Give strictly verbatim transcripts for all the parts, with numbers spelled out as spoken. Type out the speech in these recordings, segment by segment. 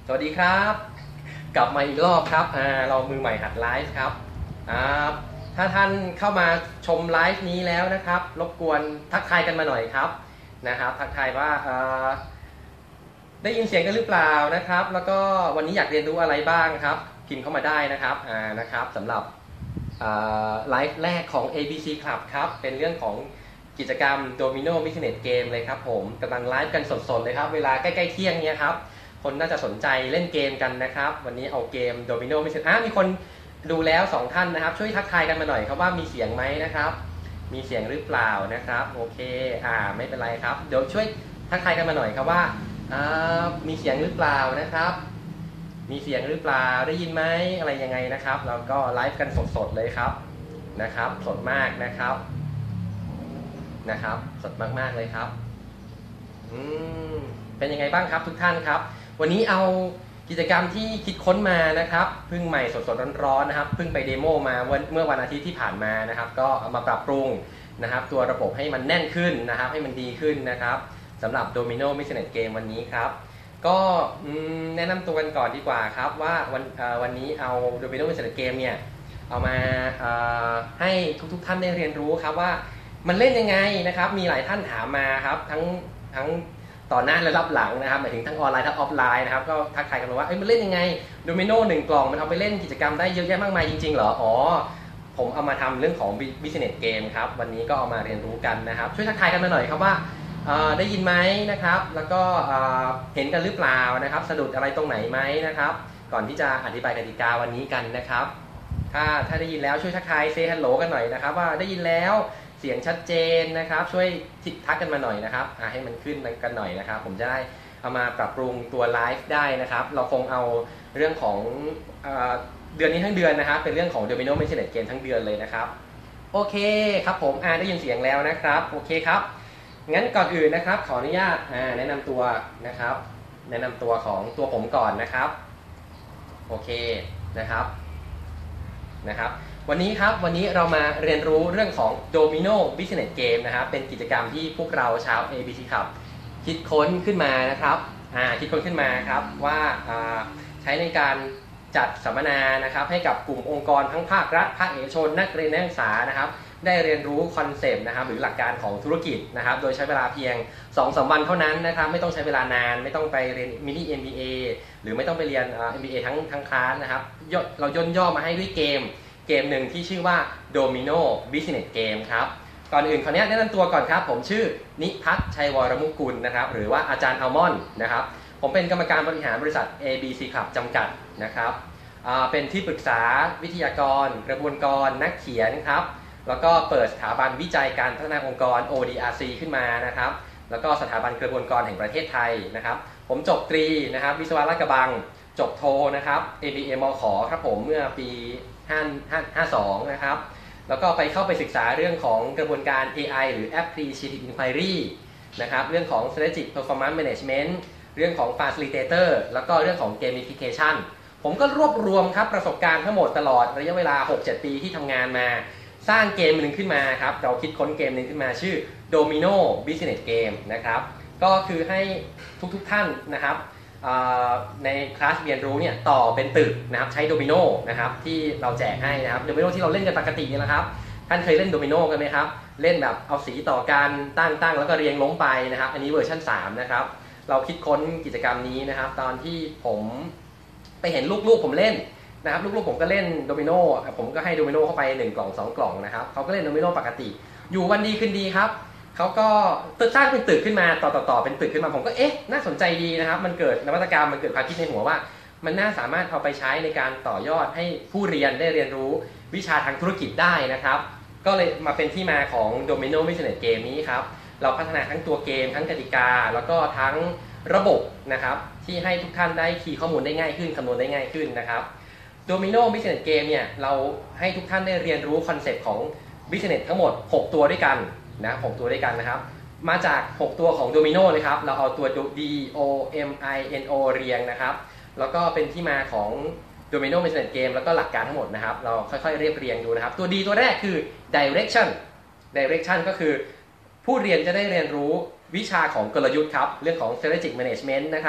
สวัสดีครับกลับมาอีกรอบครับอ่าเรามือใหม่หัดไลฟ์ครับอ่าถ้าท่านเข้ามาชมไลฟ์นี้แล้วนะครับรบกวนทักทายกันมาหน่อยครับนะครับทักทายว่าได้ยินเสียงกันหรือเปล่านะครับแล้วก็วันนี้อยากเรียนรู้อะไรบ้างครับพิมพ์เข้ามาได้นะครับอ่านะครับสำหรับไลฟ์แรกของ เอ บี ซี Club ครับเป็นเรื่องของกิจกรรม Domino Business Game เลยครับผมกำลังไลฟ์กันสดๆเลยครับเวลาใกล้ๆเที่ยงเนี้ยครับคนน่าจะสนใจเล่นเกมกันนะครับวันนี้เอาเกม Domino Business อ่ะมีคนดูแล้วสองท่านนะครับช่วยทักทายกันมาหน่อยครับว่ามีเสียงไหมนะครับมีเสียงหรือเปล่านะครับโอเคอ่าไม่เป็นไรครับเดี๋ยวช่วยทักทายกันมาหน่อยครับว่ามีเสียงหรือเปล่านะครับมีเสียงหรือเปล่าได้ยินไหมอะไรยังไงนะครับเราก็ไลฟ์กันสดๆเลยครับนะครับสดมากนะครับนะครับสดมากๆเลยครับอืมเป็นยังไงบ้างครับทุกท่านครับวันนี้เอากิจกรรมที่คิดค้นมานะครับเพิ่งใหม่สดๆร้อนๆนะครับเพิ่งไปเดโมมาเมื่อวันอาทิตย์ที่ผ่านมานะครับก็เอามาปรับปรุงนะครับตัวระบบให้มันแน่นขึ้นนะครับให้มันดีขึ้นนะครับสำหรับ Domino Business Game วันนี้ครับก็แนะนำตัวกันก่อนดีกว่าครับว่าวันวันนี้เอา Domino Business Game เนี่ยเอามาให้ทุกๆท่านได้เรียนรู้ครับว่ามันเล่นยังไงนะครับมีหลายท่านถามมาครับทั้งทั้งต่อหน้าและรับหลังนะครับหมายถึงทั้งออนไลน์ทั้งออฟไลน์นะครับก็ทักทายกันมาว่าเอ้ยมันเล่นยังไงโดมิโนหนึ่งกล่องมันเอาไปเล่นกิจกรรมได้เยอะแยะมากมายจริงๆเหรออ๋อผมเอามาทำเรื่องของ Business Game ครับวันนี้ก็เอามาเรียนรู้กันนะครับช่วยทักทายกันมาหน่อยครับว่าได้ยินไหมนะครับแล้วก็เห็นกันหรือเปล่านะครับสะดุดอะไรตรงไหนไหมนะครับก่อนที่จะอธิบายกติกาวันนี้กันนะครับถ้าถ้าได้ยินแล้วช่วยทักทายเซฮัลโหลกันหน่อยนะครับว่าได้ยินแล้วเสียงชัดเจนนะครับช่วยทิกทักกันมาหน่อยนะครับให้มันขึ้นกันหน่อยนะครับผมจะได้เอามาปรับปรุงตัวไลฟ์ได้นะครับเราคงเอาเรื่องของเอ่อเดือนนี้ทั้งเดือนนะครับเป็นเรื่องของ Domino Business Game ทั้งเดือนเลยนะครับโอเคครับผมอ่าได้ยินเสียงแล้วนะครับโอเคครับงั้นก่อนอื่นนะครับขออนุญาตอ่าแนะนำตัวนะครับแนะนำตัวของตัวผมก่อนนะครับโอเคนะครับนะครับวันนี้ครับวันนี้เรามาเรียนรู้เรื่องของ Domino Business Game นะครับเป็นกิจกรรมที่พวกเราชาว เอ บี ซี Club คิดค้นขึ้นมานะครับอ่าคิดค้นขึ้นมาครับว่าอ่าใช้ในการจัดสัมมนานะครับให้กับกลุ่มองค์กรทั้งภาครัฐภาคเอกชนนักเรียนนักศึกษานะครับได้เรียนรู้คอนเซปต์นะครับหรือหลักการของธุรกิจนะครับโดยใช้เวลาเพียง สองถึงสาม วันเท่านั้นนะครับไม่ต้องใช้เวลานานไม่ต้องไปเรียนมินิ เอ็ม บี เอ หรือไม่ต้องไปเรียน เอ็ม บี เอ ทั้งทั้งคลาสนะครับเราย่นย่อมาให้ด้วยเกมเกมหนึ่งที่ชื่อว่า Domino Business Game ครับก่อนอื่นขออนุญาตแนะนำตัวก่อนครับผมชื่อนิพัฒน์ชัยวรมุกุลนะครับหรือว่าอาจารย์อัลมอนด์นะครับผมเป็นกรรมการบริหารบริษัท เอ บี ซี Club จำกัดนะครับเป็นที่ปรึกษาวิทยากรกระบวนการนักเขียนครับแล้วก็เปิดสถาบันวิจัยการพัฒนาองค์กร โอ ดี อาร์ ซี ขึ้นมานะครับแล้วก็สถาบันกระบวนการแห่งประเทศไทยนะครับผมจบตรีนะครับวิศวะลาดกระบังจบโทนะครับ เอ บี เอ มขครับผมเมื่อปีห้าสองนะครับแล้วก็ไปเข้าไปศึกษาเรื่องของกระบวนการ เอ ไอ หรือ Appreciative Inquiry นะครับเรื่องของ Strategic Performance Management เรื่องของ Facilitator แล้วก็เรื่องของ Gamification ผมก็รวบรวมครับประสบการณ์ทั้งหมดตลอดระยะเวลา หกเจ็ด ปีที่ทำงานมาสร้างเกมหนึ่งขึ้นมาครับเราคิดค้นเกมหนึ่งขึ้นมาชื่อ Domino Business Game นะครับก็คือให้ทุกๆท่านนะครับในคลาสเรียนรู้เนี่ยต่อเป็นตึกนะครับใช้โดมิโนนะครับที่เราแจกให้นะครับโดมิโนที่เราเล่นกันปกตินี่แหละครับท่านเคยเล่นโดมิโนกันไหมครับเล่นแบบเอาสีต่อกันตั้งตั้งแล้วก็เรียงล้มไปนะครับอันนี้เวอร์ชันสามนะครับเราคิดค้นกิจกรรมนี้นะครับตอนที่ผมไปเห็นลูกๆผมเล่นนะครับลูกๆผมก็เล่นโดมิโนผมก็ให้โดมิโนเข้าไปหนึ่งกล่องสองกล่องนะครับเขาก็เล่นโดมิโนปกติอยู่วันดีคืนดีครับเขาก็ตึกสร้างเป็นตึกขึ้นมาต่อต่อต่อเป็นตึกขึ้นมาผมก็เอ๊ะน่าสนใจดีนะครับมันเกิดนวัตกรรมมันเกิดความคิดในหัวว่ามันน่าสามารถเอาไปใช้ในการต่อยอดให้ผู้เรียนได้เรียนรู้วิชาทางธุรกิจได้นะครับก็เลยมาเป็นที่มาของ Domino Business Game นี้ครับเราพัฒนาทั้งตัวเกมทั้งกติกาแล้วก็ทั้งระบบนะครับที่ให้ทุกท่านได้คีย์ข้อมูลได้ง่ายขึ้นคำนวณได้ง่ายขึ้นนะครับ Domino Business Game เนี่ยเราให้ทุกท่านได้เรียนรู้คอนเซปต์ของ Business ทั้งหมดหกตัวด้วยกันนะหกตัวด้วยกันนะครับมาจากหกตัวของโดมิโนเลยครับเราเอาตัว D O M I N O เรียงนะครับแล้วก็เป็นที่มาของ Domino Business Game แล้วก็หลักการทั้งหมดนะครับเราค่อยๆเรียบเรียงดูนะครับตัว D ตัวแรกคือ Direction Direction ก็คือผู้เรียนจะได้เรียนรู้วิชาของกลยุทธ์ครับเรื่องของ Strategic Management นะครับ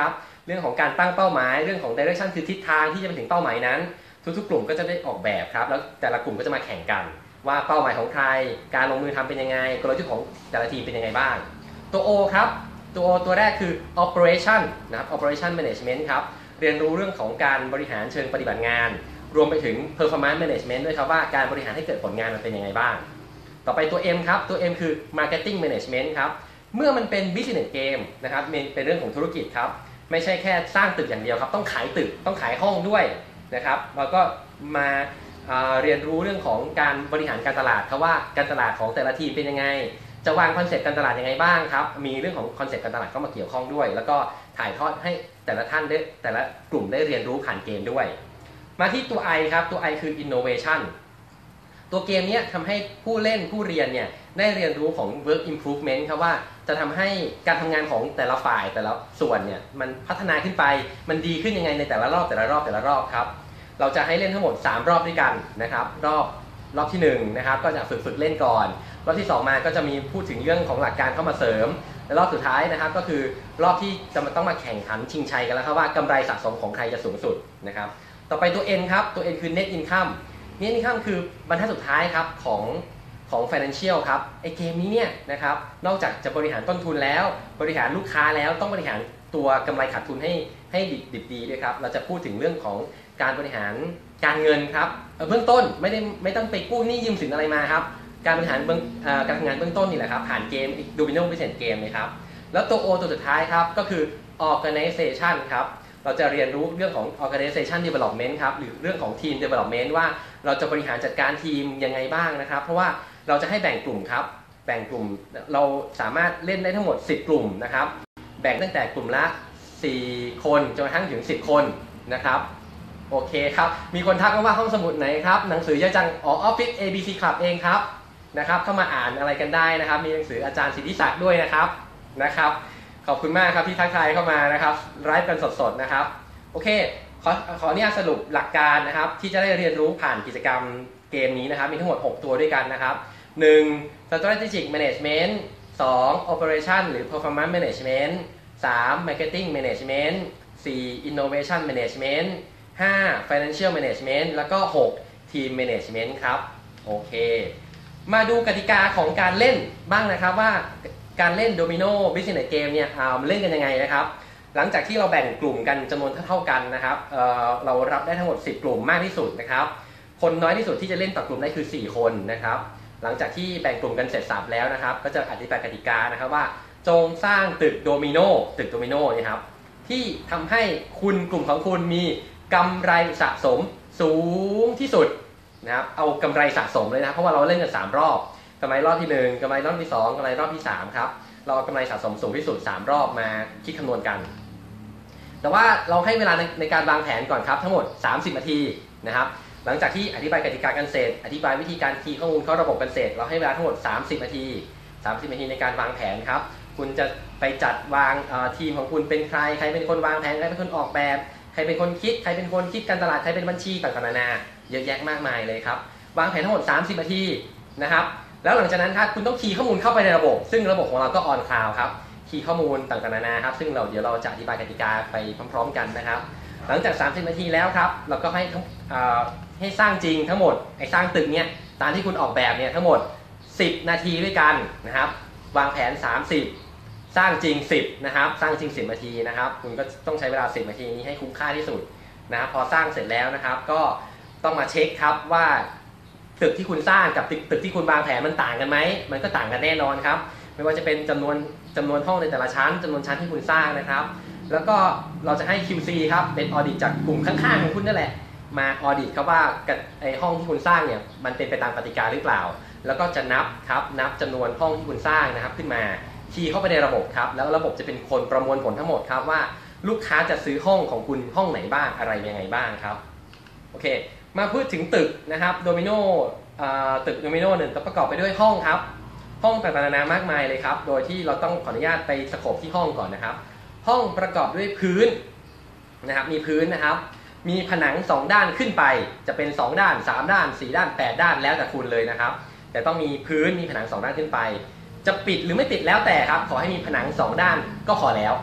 เรื่องของการตั้งเป้าหมายเรื่องของ direction คือทิศทางที่จะไปถึงเป้าหมายนั้นทุกๆกลุ่มก็จะได้ออกแบบครับแล้วแต่ละกลุ่มก็จะมาแข่งกันว่าเป้าหมายของใครการลงมือทำเป็นยังไงกลยุทธ์ของแต่ละทีมเป็นยังไงบ้างตัว O ครับตัว O ตัวแรกคือ operation นะครับ operation management ครับเรียนรู้เรื่องของการบริหารเชิงปฏิบัติงานรวมไปถึง performance management ด้วยครับว่าการบริหารให้เกิดผลงานมันเป็นยังไงบ้างต่อไปตัว M ครับตัว M คือ marketing management ครับเมื่อมันเป็น business game นะครับเป็นเรื่องของธุรกิจครับไม่ใช่แค่สร้างตึกอย่างเดียวครับต้องขายตึกต้องขายห้องด้วยนะครับแล้วก็มาเรียนรู้เรื่องของการบริหารการตลาดครับว่าการตลาดของแต่ละทีมเป็นยังไงจะวางคอนเซ็ปต์การตลาดยังไงบ้างครับมีเรื่องของคอนเซ็ปต์การตลาดเข้ามาเกี่ยวข้องด้วยแล้วก็ถ่ายทอดให้แต่ละท่านได้แต่ละกลุ่มได้เรียนรู้ผ่านเกมด้วยมาที่ตัว I ครับตัว I คือ innovation ตัวเกมนี้ทำให้ผู้เล่นผู้เรียนเนี่ยได้เรียนรู้ของ work improvement ครับว่าจะทำให้การทำงานของแต่ละฝ่ายแต่ละส่วนเนี่ยมันพัฒนาขึ้นไปมันดีขึ้นยังไงในแต่ละรอบแต่ละรอบแต่ละรอบครับเราจะให้เล่นทั้งหมดสามรอบด้วยกันนะครับรอบรอบที่หนึ่งนะครับก็จะฝึกฝึกเล่นก่อนรอบที่สองมาก็จะมีพูดถึงเรื่องของหลักการเข้ามาเสริมและรอบสุดท้ายนะครับก็คือรอบที่จะมาต้องมาแข่งขันชิงชัยกันแล้วครับว่ากำไรสะสมของใครจะสูงสุดนะครับต่อไปตัว N ครับตัว N คือ net income net income คือบรรทัดสุดท้ายครับของของ financial ครับไอเกมนี้เนี่ยนะครับนอกจากจะบริหารต้นทุนแล้วบริหารลูกค้าแล้วต้องบริหารตัวกำไรขาดทุนให้ให้ดิบดีด้วยครับเราจะพูดถึงเรื่องของการบริหารการเงินครับเบื้องต้นไม่ได้ไม่ต้องไปกู้หนี้ยืมสินอะไรมาครับการบริหารเบื้องการทำงานเบื้องต้นนี่แหละครับผ่านเกม Domino Business Game นะครับแล้วตัว O ตัวสุดท้ายครับก็คือ organization ครับเราจะเรียนรู้เรื่องของ organization development ครับหรือเรื่องของ team development ว่าเราจะบริหารจัดการทีมยังไงบ้างนะครับเพราะว่าเราจะให้แบ่งกลุ่มครับแบ่งกลุ่มเราสามารถเล่นได้ทั้งหมดสิบกลุ่มนะครับแบ่งตั้งแต่กลุ่มละสี่คนจนกระทั่งถึงสิบคนนะครับโอเคครับมีคนทักมาว่าห้องสมุดไหนครับหนังสือเยอะจังอ๋อ Office เอ บี ซี Club เองครับนะครับเข้ามาอ่านอะไรกันได้นะครับมีหนังสืออาจารย์สิทธิศักดิ์ด้วยนะครับนะครับขอบคุณมากครับที่ทักทายเข้ามานะครับไลฟ์กันสดๆนะครับโอเคขอขออนุญาตสรุปหลักการนะครับที่จะได้เรียนรู้ผ่านกิจกรรมเกมนี้นะครับมีทั้งหมดหกตัวด้วยกันนะครับหนึ่ง strategic management สอง operation หรือ performance management สาม marketing management สี่ innovation management ห้า financial management แล้วก็หก team management ครับโอเคมาดูกติกาของการเล่นบ้างนะครับว่าการเล่น Domino Business Game เนี่ยเล่นกันยังไงนะครับหลังจากที่เราแบ่งกลุ่มกันจำนวนเท่ากันนะครับเเรารับได้ทั้งหมดสิบกลุ่มมากที่สุดนะครับคนน้อยที่สุดที่จะเล่นต่อกลุ่มได้คือสี่คนนะครับหลังจากที่แบ่งกลุ่มกันเสร็จสับแล้วนะครับก็จะอธิบายกติกานะครับว่าจงสร้างตึกโดมิโนตึกโดมิโนนี่ครับที่ทำให้คุณกลุ่มของคุณมีกำไรสะสมสูงที่สุดนะครับเอากำไรสะสมเลยนะเพราะว่าเราเล่นกันสามรอบกำไรรอบที่หนึ่งกำไรรอบที่สองกำไรรอบที่สามครับเราเอากำไรสะสมสูงที่สุดสามรอบมาคิดคำนวณกันแต่ว่าเราให้เวลาในในการวางแผนก่อนครับทั้งหมดสามสิบนาทีนะครับหลังจากที่อธิบายกติกากันเสร็จอธิบายวิธีการคีย์ข้อมูลเข้าระบบกันเสร็จเราให้เวลาทั้งหมดสามสิบนาทีสามสิบนาทีในการวางแผนครับคุณจะไปจัดวางทีมของคุณเป็นใครใครเป็นคนวางแผนใครเป็นคนออกแบบใครเป็นคนคิดใครเป็นคนคิดการตลาดใครเป็นบัญชีต่างๆนานาเยอะแยะมากมายเลยครับวางแผนทั้งหมดสามสิบนาทีนะครับแล้วหลังจากนั้นครับคุณต้องคีย์ข้อมูลเข้าไปในระบบซึ่งระบบของเราก็ออนคลาวด์ครับคีย์ข้อมูลต่างๆนานาครับซึ่งเราเดี๋ยวเราจะอธิบายกติกาไปพร้อมๆกันนะครับหลังจากสามสิบนาทีแล้วครับเราก็ให้ให้สร้างจริงทั้งหมดไอ้สร้างตึกเนี่ยตามที่คุณออกแบบเนี่ยทั้งหมดสิบนาทีด้วยกันนะครับวางแผนสามสิบสร้างจริงสิบนะครับสร้างจริงสิบนาทีนะครับคุณก็ต้องใช้เวลาสิบนาทีนี้ให้คุ้มค่าที่สุดนะครับพอสร้างเสร็จแล้วนะครับก็ต้องมาเช็คครับว่าตึกที่คุณสร้างกับตึกตึกที่คุณวางแผนมันต่างกันไหมมันก็ต่างกันแน่นอนครับไม่ว่าจะเป็นจำนวนจำนวนห้องในแต่ละชั้นจำนวนชั้นที่คุณสร้างนะครับแล้วก็เราจะให้ คิว ซี ครับเป็นออดิตจากกลุ่มข้างๆของคุณนั่นแหละมาออดิตครับว่าไอห้องที่คุณสร้างเนี่ยมันเป็นไปตามกติกาหรือเปล่าแล้วก็จะนับครับนับจำนวนห้องที่คุณสร้างนะครับขึ้นมาคีย์เข้าไปในระบบครับแล้วระบบจะเป็นคนประมวลผลทั้งหมดครับว่าลูกค้าจะซื้อห้องของคุณห้องไหนบ้างอะไรยังไงบ้างครับโอเคมาพูดถึงตึกนะครับโดมิโนตึกโดมิโนหนึ่งประกอบไปด้วยห้องครับห้องต่างๆนานามากมายเลยครับโดยที่เราต้องขออนุญาตไปสโคปที่ห้องก่อนนะครับห้องประกอบด้วยพื้นนะครับมีพื้นนะครับมีผนังสองด้านขึ้นไปจะเป็นสองด้านสามด้านสี่ด้านแปดด้านแล้วแต่คุณเลยนะครับแต่ต้องมีพื้นมีผนังสองด้านขึ้นไปจะปิดหรือไม่ปิดแล้วแต่ครับขอให้มีผนังสองด้านก็พอแล้ว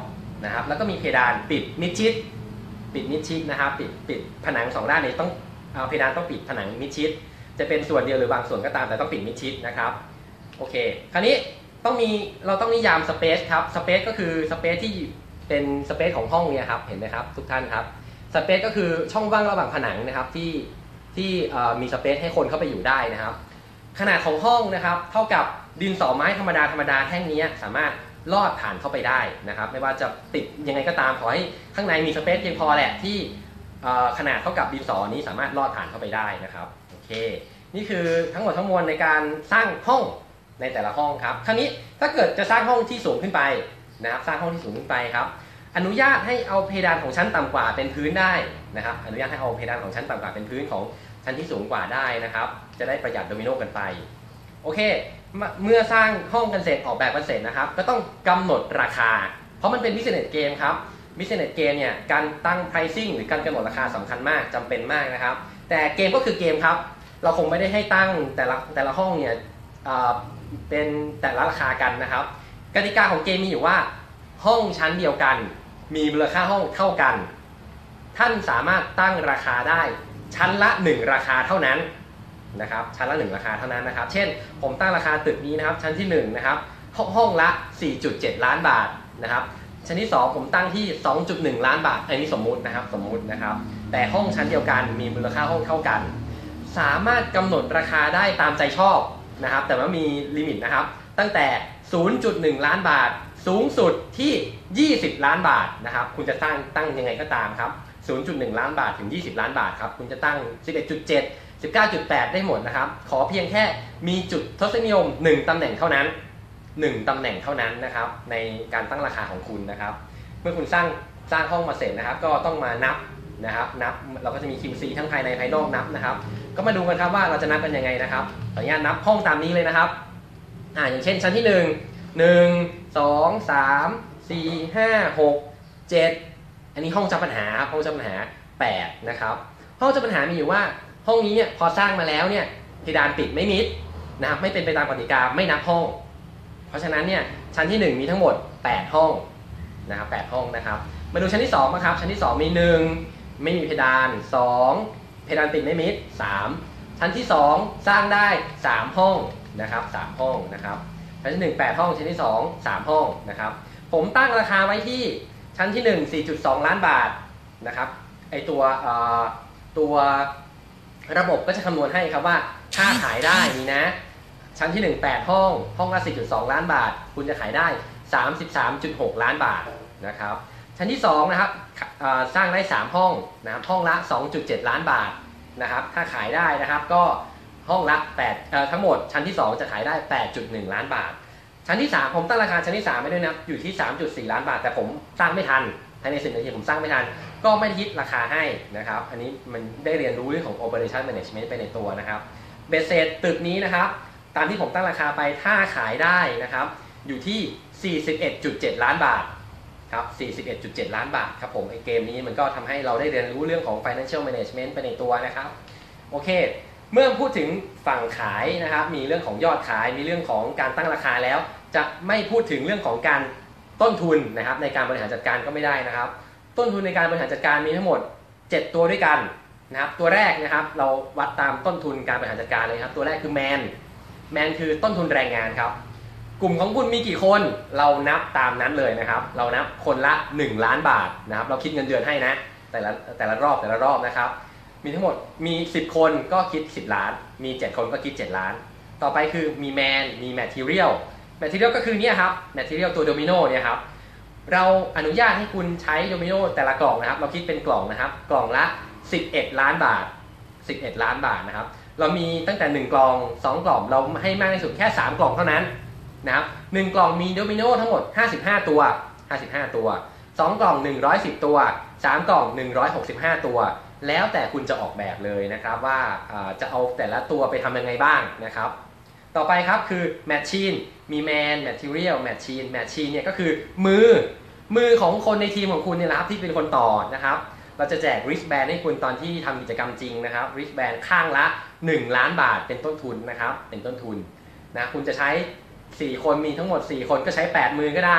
นะครับแล้วก็มีเพดานปิดมิดชิดปิดมิดชิดนะครับปิดปิดผนังสองด้านนี้ต้องเอาเพดานต้องปิดผนังมิดชิดจะเป็นส่วนเดียวหรือบางส่วนก็ตามแต่ต้องปิดมิดชิดนะครับโอเคคราวนี้ต้องมีเราต้องนิยามสเปซครับสเปซก็คือสเปซที่เป็นสเปซของห้องเนี่ยครับเห็นไหมครับทุกท่านครับสเปซก็คือช่องว่างระหว่างผนังนะครับที่ที่มีสเปซให้คนเข้าไปอยู่ได้นะครับขนาดของห้องนะครับเท่ากับดินสอไม้ธรรมดาธรรมดาแท่งนี้สามารถลอดผ่านเข้าไปได้นะครับไม่ว่าจะติดยังไงก็ตามขอให้ข้างในมีสเปซเพียงพอแหละที่ขนาดเท่ากับดินสอนี้สามารถลอดผ่านเข้าไปได้นะครับโอเคนี่คือทั้งหมดทั้งมวลในการสร้างห้องในแต่ละห้องครับคราวนี้ถ้าเกิดจะสร้างห้องที่สูงขึ้นไปนะครับสร้างห้องที่สูงขึ้นไปครับอนุญาตให้เอาเพดานของชั้นต่ำกว่าเป็นพื้นได้นะครับอนุญาตให้เอาเพดานของชั้นต่ำกว่าเป็นพื้นของชั้นที่สูงกว่าได้นะครับจะได้ประหยัดโดมิโนกันไปโอเคเมื่อสร้างห้องกันเสร็จออกแบบกันเสร็จนะครับก็ต้องกำหนดราคาเพราะมันเป็นบิสเนสเกมครับบิสเนสเกมเนี่ยการตั้ง pricing หรือการกำหนดราคาสำคัญมากจำเป็นมากนะครับแต่เกมก็คือเกมครับเราคงไม่ได้ให้ตั้งแต่ละแต่ละห้องเนี่ยเป็นแต่ละราคากันนะครับกติกาของเกมมีอยู่ว่าห้องชั้นเดียวกันมีมูลค่าห้องเท่ากันท่านสามารถตั้งราคาได้ชั้นละหนึ่งราคาเท่านั้นนะครับชั้นละหนึ่งราคาเท่านั้นนะครับเช่นผมตั้งราคาตึกนี้นะครับชั้นที่หนึ่งนะครับห้องละ สี่จุดเจ็ด ล้านบาทนะครับชั้นที่สองผมตั้งที่ สองจุดหนึ่ง ล้านบาทอันนี้สมมุตินะครับสมมุตินะครับแต่ห้องชั้นเดียวกันมีมูลค่าห้องเท่ากันสามารถกำหนดราคาได้ตามใจชอบนะครับแต่ว่ามีลิมิตนะครับตั้งแต่ ศูนย์จุดหนึ่ง ล้านบาทสูงสุดที่ยี่สิบล้านบาทนะครับคุณจะตั้งตั้งยังไงก็ตามครับ ศูนย์จุดหนึ่ง ล้านบาทถึงยี่สิบล้านบาทครับคุณจะตั้ง สิบเอ็ดจุดเจ็ด สิบเก้าจุดแปด ได้หมดนะครับขอเพียงแค่มีจุดทศนิยมหนึ่งตำแหน่งเท่านั้นหนึ่งตำแหน่งเท่านั้นนะครับในการตั้งราคาของคุณนะครับเมื่อคุณสร้างสร้างห้องมาเสร็จนะครับก็ต้องมานับนะครับนับเราก็จะมี คิว ซี ทั้งภายในภายนอกนับนะครับก็มาดูกันครับว่าเราจะนับกันยังไงนะครับขออนุญาตนับห้องตามนี้เลยนะครับอ่าอย่างเช่นชั้นที่หนึ่ง หนึ่ง สอง สาม สี่ ห้า หก เจ็ดอันนี้ห้องเจ้าปัญหาห้องเจ้าปัญหาแปดนะครับห้องเจ้าปัญหามีอยู่ว่าห้องนี้เนี่ยพอสร้างมาแล้วเนี่ยเพดานปิดไม่มิดนะครับไม่เป็นไปตามกติกาไม่นับห้องเพราะฉะนั้นเนี่ยชั้นที่หนึ่งมีทั้งหมดแปดห้องนะครับแปดห้องนะครับมาดูชั้นที่สองนะครับชั้นที่สองมีหนึ่งไม่มีเพดานสองเพดานปิดไม่มิดสามชั้นที่สองสร้างได้สามห้องนะครับสามห้องนะครับชั้นที่หนึ่ง แปดห้องชั้นที่สอง สามห้องนะครับผมตั้งราคาไว้ที่ชั้นที่หนึ่ง สี่จุดสอง ล้านบาทนะครับไอตัวเอ่อตัวระบบก็จะคำนวณให้ครับว่าถ้าขายได้นี่นะชั้นที่หนึ่ง แปดห้องห้องละ สี่จุดสอง ล้านบาทคุณจะขายได้ สามสิบสามจุดหก ล้านบาทนะครับชั้นที่สองนะครับสร้างได้สามห้องนะครับห้องละ สองจุดเจ็ด ล้านบาทนะครับถ้าขายได้นะครับก็ห้องละแปดเอ่อทั้งหมดชั้นที่สองจะขายได้ แปดจุดหนึ่ง ล้านบาทชั้นที่สามผมตั้งราคาชั้นที่สามไม่ด้วยนะอยู่ที่ สามจุดสี่ ล้านบาทแต่ผมสร้างไม่ทันภายในสิบนาทีผมสร้างไม่ทันก็ไม่ได้คิดราคาให้นะครับอันนี้มันได้เรียนรู้เรื่องของ operation management ไปในตัวนะครับเบสเซตตึกนี้นะครับตามที่ผมตั้งราคาไปถ้าขายได้นะครับอยู่ที่ สี่สิบเอ็ดจุดเจ็ด ล้านบาทครับ สี่สิบเอ็ดจุดเจ็ด ล้านบาทครับผมไอเกมนี้มันก็ทำให้เราได้เรียนรู้เรื่องของ financial management ไปในตัวนะครับโอเคเมื่อพูดถึงฝั่งขายนะครับมีเรื่องของยอดขายมีเรื่องของการตั้งราคาแล้วจะไม่พูดถึงเรื่องของการต้นทุนนะครับในการบริหารจัดการก็ไม่ได้นะครับต้นทุนในการบริหารจัดการมีทั้งหมดเจ็ดตัวด้วยกันนะครับตัวแรกนะครับเราวัดตามต้นทุนการบริหารจัดการเลยครับตัวแรกคือแมนแมนคือต้นทุนแรงงานครับกลุ่มของคุณมีกี่คนเรานับตามนั้นเลยนะครับเรานับคนละหนึ่งล้านบาทนะครับเราคิดเงินเดือนให้นะแต่ละแต่ละรอบแต่ละรอบนะครับมีทั้งหมดมีสิบคนก็คิดสิบล้านมีเจ็ดคนก็คิดเจ็ดล้านต่อไปคือมีแมนมีแมททีเรียลแมททีเรียลก็คือเนี่ยครับแมททีเรียลตัวโดมิโนเนี่ยครับเราอนุญาตให้คุณใช้โดมิโนแต่ละกล่องนะครับเราคิดเป็นกล่องนะครับกล่องละสิบเอ็ดล้านบาทสิบเอ็ดล้านบาทนะครับเรามีตั้งแต่หนึ่งกล่องสองกล่องเราให้มากที่สุดแค่สามกล่องเท่านั้นนะครับหนึ่งกล่องมีโดมิโนทั้งหมดห้าสิบห้าตัวห้าสิบห้าตัวสองกล่องหนึ่งร้อยสิบตัวสามกล่องหนึ่งร้อยหกสิบห้าตัวแล้วแต่คุณจะออกแบบเลยนะครับว่าจะเอาแต่ละตัวไปทำยังไงบ้างนะครับต่อไปครับคือแมชชีนมีแมนแมททีเรียลแมชชีนแมชชีนเนี่ยก็คือมือมือของคนในทีมของคุณเนี่ยนะครับที่เป็นคนต่อนะครับเราจะแจก wristband ให้คุณตอนที่ทำกิจกรรมจริงนะครับ wristband ข้างละหนึ่งล้านบาทเป็นต้นทุนนะครับเป็นต้นทุนนะคุณจะใช้สี่คนมีทั้งหมดสี่คนก็ใช้แปดมือก็ได้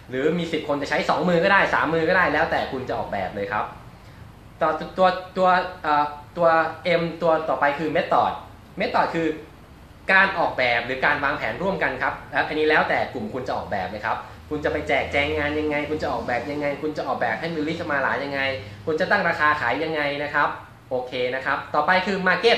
หรือมีสิบคนจะใช้สองมือก็ได้สามมือก็ได้แล้วแต่คุณจะออกแบบเลยครับตัวตัวตัวตัว M ตัวต่อไปคือ Method Method คือการออกแบบหรือการวางแผนร่วมกันครับอันนี้แล้วแต่กลุ่มคุณจะออกแบบเลยครับคุณจะไปแจกแจงงานยังไงคุณจะออกแบบยังไงคุณจะออกแบบให้มีลิสต์มาหลายยังไงคุณจะตั้งราคาขายยังไงนะครับโอเคนะครับต่อไปคือ Market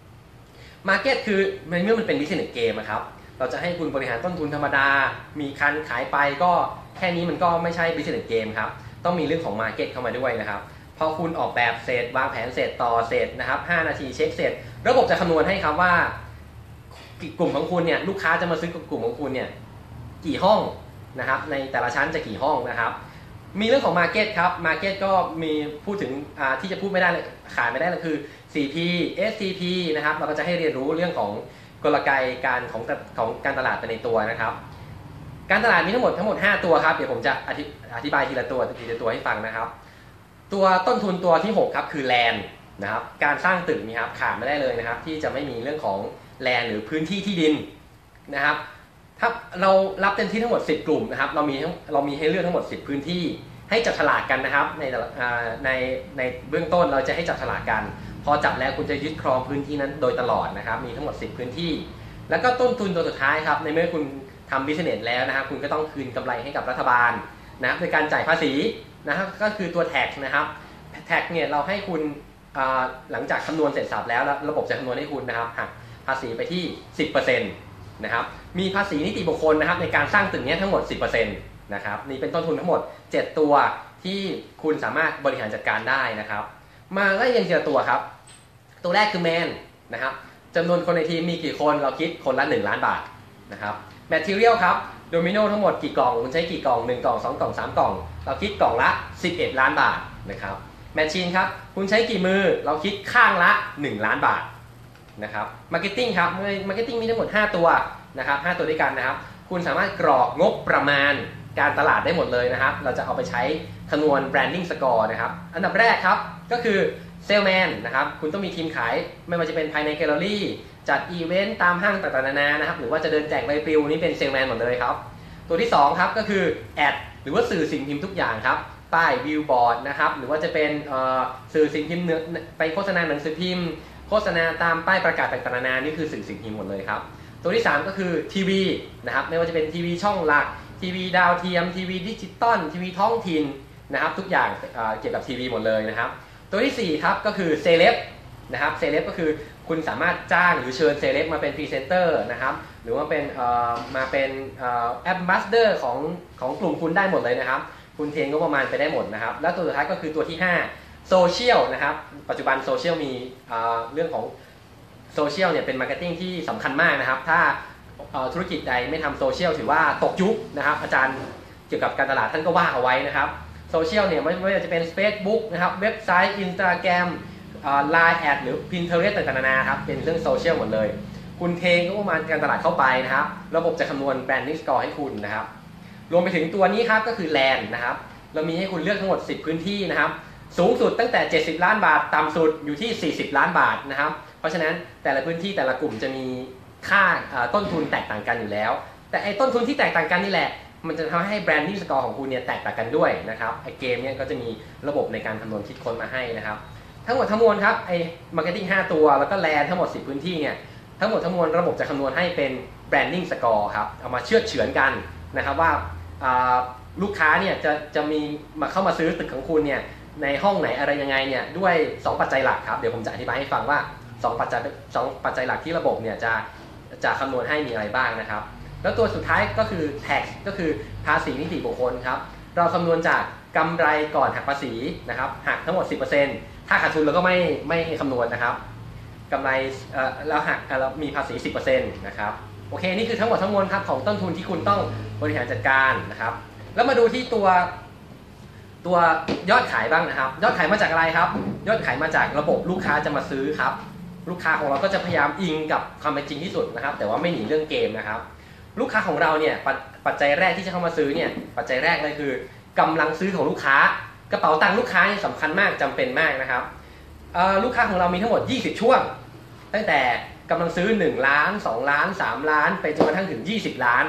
Market คือเมื่อมันเป็น Business Game ครับเราจะให้คุณบริหารต้นทุนธรรมดามีคันขายไปก็แค่นี้มันก็ไม่ใช่ Business Game ครับต้องมีเรื่องของ Market เข้ามาด้วยนะครับพอคุณออกแบบเสร็จวางแผนเสร็จต่อเสร็จนะครับห้านาทีเช็คเสร็จระบบจะคำนวณให้ครับว่ากลุ่มของคุณเนี่ยลูกค้าจะมาซื้อกลุ่มของคุณเนี่ยกี่ห้องนะครับในแต่ละชั้นจะกี่ห้องนะครับมีเรื่องของ Market ครับ Market ก็มีพูดถึงที่จะพูดไม่ได้เลยขายไม่ได้เลยคือ ซี พี เอส ซี พี นะครับเราก็จะให้เรียนรู้เรื่องของกลไกการของของการตลาดไปในตัวนะครับการตลาดมีทั้งหมดทั้งหมดห้าตัวครับเดี๋ยวผมจะอธิอธิบายทีละตัวทีละตัวให้ฟังนะครับตัวต้นทุนตัวที่หกครับคือแลนด์นะครับการสร้างตึกนี่ครับขาดไม่ได้เลยนะครับที่จะไม่มีเรื่องของแลนด์หรือพื้นที่ที่ดินนะครับถ้าเรารับเต็มที่ทั้งหมดสิบกลุ่มนะครับเรามีเรามีให้เลือกทั้งหมดสิบพื้นที่ให้จับฉลากกันนะครับในในในเบื้องต้นเราจะให้จับฉลากกันพอจับแล้วคุณจะยึดครองพื้นที่นั้นโดยตลอดนะครับมีทั้งหมดสิบพื้นที่แล้วก็ต้นทุนตัวสุดท้ายครับในเมื่อคุณทำบิสเนสแล้วนะครับคุณก็ต้องคืนกำไรให้กับรัฐบาลนะโดยการจ่ายภาษีนะครับก็คือตัว tax นะครับ tax เนี่ยเราให้คุณหลังจากคำนวณเสร็จสับแล้วระบบจะคำนวณให้คุณนะครับหักภาษีไปที่ สิบเปอร์เซ็นต์ นะครับมีภาษีนิติบุคคลนะครับในการสร้างตึกนี้ทั้งหมด สิบเปอร์เซ็นต์ นะครับนี่เป็นต้นทุนทั้งหมดเจ็ดตัวที่คุณสามารถบริหารจัดการได้นะครับมาไล่เรียงทีละตัวครับตัวแรกคือแมนนะครับจำนวนคนในทีมมีกี่คนเราคิดคนละหนึ่งล้านบาทนะครับแมททีเรียลครับโดมิโนทั้งหมดกี่กล่องคุณใช้กี่กล่องหนึ่งกล่องสองกล่องสามกล่องเราคิดกล่องละสิบเอ็ดล้านบาทนะครับแมชชีนครับคุณใช้กี่มือเราคิดข้างละหนึ่งล้านบาทนะครับมาร์เก็ตติ้งครับมาร์เก็ตติ้งมีทั้งหมดห้าตัวนะครับห้าตัวด้วยกันนะครับคุณสามารถกรอกงบประมาณการตลาดได้หมดเลยนะครับเราจะเอาไปใช้คำนวณ branding score นะครับอันดับแรกครับก็คือเซลแมนนะครับคุณต้องมีทีมขายไม่ว่าจะเป็นภายในแกลเลอรี่จัดอีเวนต์ตามห้างต่างๆนานานะครับหรือว่าจะเดินแจกใบปลิวนี่เป็นเซลแมนหมดเลยครับตัวที่สองครับก็คือแอดหรือว่าสื่อสิ่งพิมพ์ทุกอย่างครับป้ายบิลบอร์ดนะครับหรือว่าจะเป็นสื่อสิ่งพิมพ์ไปโฆษณาหนังสือพิมพ์โฆษณาตามป้ายประกาศต่างๆนานานี่คือสื่อสิ่งพิมพ์หมดเลยครับตัวที่สามก็คือทีวีนะครับไม่ว่าจะเป็นทีวีช่องหลักทีวีดาวเทียมทีวีดิจิตอลทีวีท้องถิ่นนะครับทุกอย่างเกี่ยวกับทีวีหมดเลยนะครับตัวที่สี่ครับก็คือเซเลบนะครับเซเลบก็คือคุณสามารถจ้างหรือเชิญเซเลบมาเป็นพรีเซนเตอร์นะครับหรือว่าเป็นมาเป็นแอมบาสเดอร์ของของกลุ่มคุณได้หมดเลยนะครับคุณเทงก็ประมาณไปได้หมดนะครับแล้วตัวสุดท้ายก็คือตัวที่ห้าโซเชียลนะครับปัจจุบันโซเชียลมีเรื่องของโซเชียลเนี่ยเป็นมาร์เก็ตติ้งที่สำคัญมากนะครับถ้าธุรกิจใดไม่ทำโซเชียลถือว่าตกยุคนะครับอาจารย์เกี่ยวกับการตลาดท่านก็ว่าเอาไว้นะครับโซเชียลเนี่ยไม่ว่าจะเป็น Facebook นะครับเว็บไซต์ Instagram ไลน์แอดหรือ Pinterest ต่างๆนานาครับเป็นเรื่องโซเชียลหมดเลยคุณเทงก็ประมาณการตลาดเข้าไปนะครับระบบจะคำนวณ branding score ให้คุณนะครับรวมไปถึงตัวนี้ครับก็คือ Land นะครับเรามีให้คุณเลือกทั้งหมดสิบพื้นที่นะครับสูงสุดตั้งแต่เจ็ดสิบล้านบาทต่ำสุดอยู่ที่สี่สิบล้านบาทนะครับเพราะฉะนั้นแต่ละพื้นที่แต่ละกลุ่มจะมีค่าต้นทุนแตกต่างกันอยู่แล้วแต่ไอ้ต้นทุนที่แตกต่างกันนี่แหละมันจะทำให้ branding score ของคุณเนี่ยแตกต่างกันด้วยนะครับไอ้เกมเนี่ยก็จะมีระบบในการคำนวณคิดค้นมาให้นะครับทั้งหมดทั้งมวลครับไอ้ marketing ห้าตัวแล้วก็ land ทั้งหมดสิบพื้นที่เนี่ยทั้งหมดทั้งมวลระบบจะคำนวณให้เป็น branding score ครับเอามาเชื่อดเฉือนกันนะครับว่าลูกค้าเนี่ยจะจะมีมาเข้ามาซื้อตึกของคุณเนี่ยในห้องไหนอะไรยังไงเนี่ยด้วยสองปัจจัยหลักครับเดี๋ยวผมจะอธิบายให้ฟังว่าสองปัจจัยสองปัจจัยหลักที่ระบบเนี่ยจะจะคำนวณให้มีอะไรบ้างนะครับแล้วตัวสุดท้ายก็คือ tax ก็คือภาษีนิติบุคคลครับเราคำนวณจากกำไรก่อนหักภาษีนะครับหักทั้งหมด สิบเปอร์เซ็นต์ ถ้าขาดทุนเราก็ไม่ไม่คำนวณนะครับกำไรแล้วหักเรามีภาษี สิบเปอร์เซ็นต์ นะครับโอเคนี่คือทั้งหมดทั้งมวลครับของต้นทุนที่คุณต้องบริหารจัดการนะครับแล้วมาดูที่ตัวตัวยอดขายบ้างนะครับยอดขายมาจากอะไรครับยอดขายมาจากระบบลูกค้าจะมาซื้อครับลูกค้าของเราก็จะพยายามอิงกับความเป็นจริงที่สุดนะครับแต่ว่าไม่หนีเรื่องเกมนะครับลูกค้าของเราเนี่ยปัจจัยแรกที่จะเข้ามาซื้อเนี่ยปัจจัยแรกเลยคือกำลังซื้อของลูกค้ากระเป๋าตังค์ลูกค้าสำคัญมากจำเป็นมากนะครับลูกค้าของเรามีทั้งหมดยี่สิบช่วงตั้งแต่กำลังซื้อหนึ่งล้านสองล้านสามล้านไปจนกระทั่งถึงยี่สิบล้าน